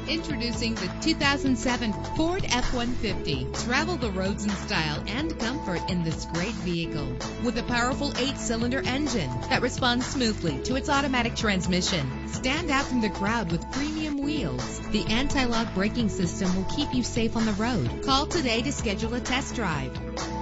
Introducing the 2007 Ford F-150. Travel the roads in style and comfort in this great vehicle. With a powerful 8-cylinder engine that responds smoothly to its automatic transmission. Stand out from the crowd with premium wheels. The anti-lock braking system will keep you safe on the road. Call today to schedule a test drive.